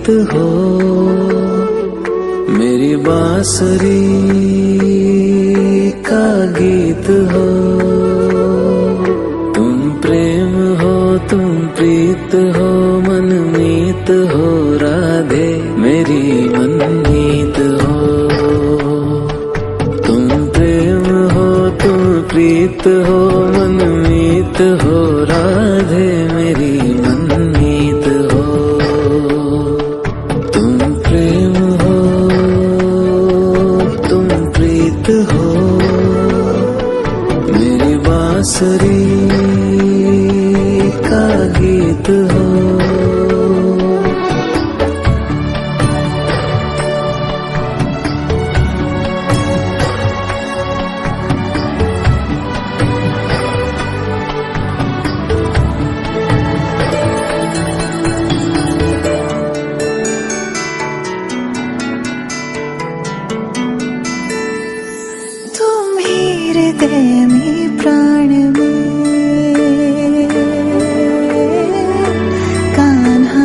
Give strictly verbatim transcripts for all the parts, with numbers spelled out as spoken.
हो, मेरी बांसुरी का गीत हो। तुम प्रेम हो, तुम प्रीत हो, मनमीत हो राधे मेरी मनमीत हो। तुम प्रेम हो, तुम प्रीत हो, मनमीत हो राधे मेरी मनमीत हो। तुम प्रेम हो, तुम प्रीत हो, मेरी बांसुरी का गीत हो। हृदय में प्राण में कान्हा,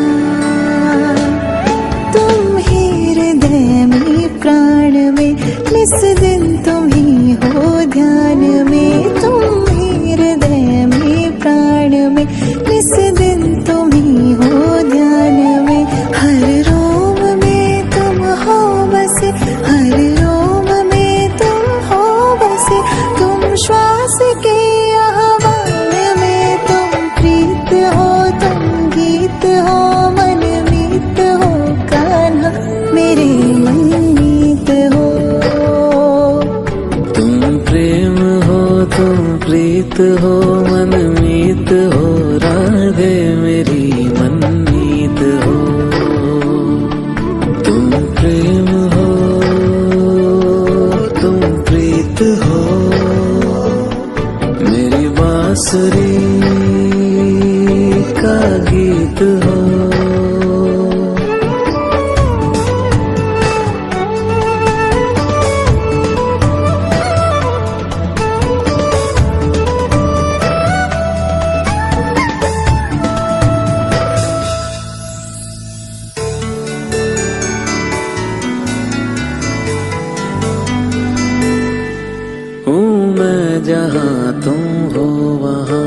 तुम ही हृदय में प्राण में, निस दिन तुम ही हो ध्यान में। तुम ही हृदय में प्राण में, निस दिन तुम ही हो ध्यान में। हर रोम में तुम हो बसे, हर रोम में तुम हो बसे। तुम श्वास के आह्वान में, तुम प्रीत हो, तुम गीत हो, मनमीत हो कान्हा मेरे मनमीत हो। तुम प्रेम हो, तुम प्रीत हो, मनमीत हो राधे मेरी मनमीत हो। तुम प्रेम हो, तुम प्रीत हो, मेरी बांसुरी का गीत हो। हूँ मैं जहाँ तुम हो वहाँ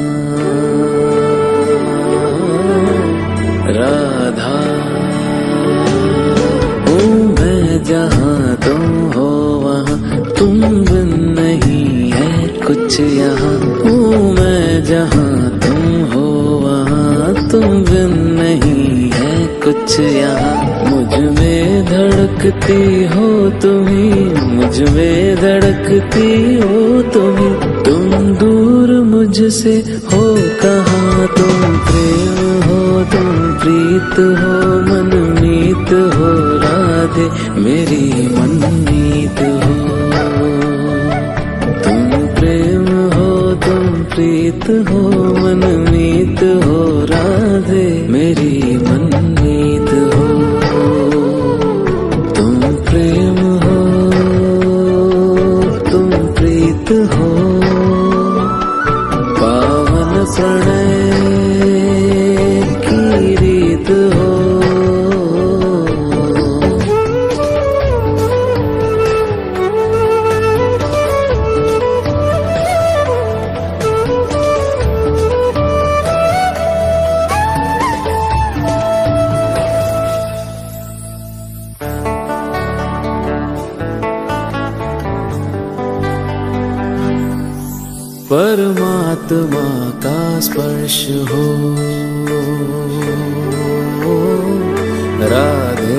राधा, हूँ मैं जहाँ तुम हो वहाँ, तुम बिन नहीं है कुछ यहाँ। हूँ मैं जहाँ तुम हो वहाँ, तुम बिन नहीं है कुछ यहाँ। मुझ में धड़कती हो तुम्ही, मुझ में धड़कती हो तुम्ही। तुम दूर मुझसे हो कहाँ, तुम प्रेम हो, तुम प्रीत हो, मनमीत हो राधे मेरी मनमीत हो। तुम प्रेम हो, तुम प्रीत हो, मनमीत हो राधे मेरी मनमीत हो। तुम प्रेम हो, तुम प्रीत हो, पावन प्रणय की रीत हो। परमात्मा का स्पर्श हो राधे,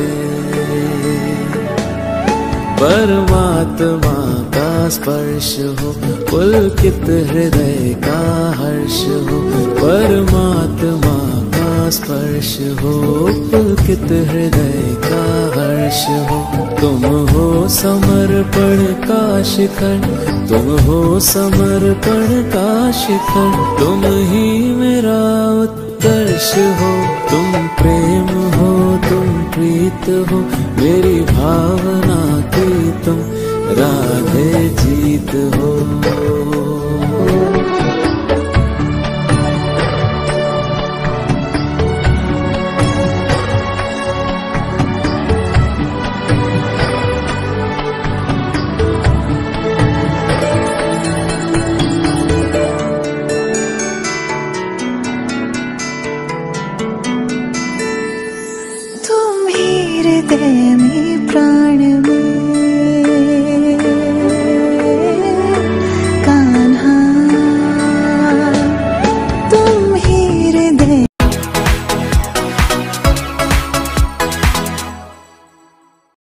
परमात्मा का स्पर्श हो, पुलकित हृदय का हर्ष हो। परमात्मा का स्पर्श हो, पुलकित हृदय का हर्ष हो। तुम हो समर्पण का शिखर, तुम हो समर्पण का शिखर, तुम ही मेरा उत्कर्ष हो। तुम प्रेम हो, तुम प्रीत हो, मेरी भावना की तुम राधे जीत हो।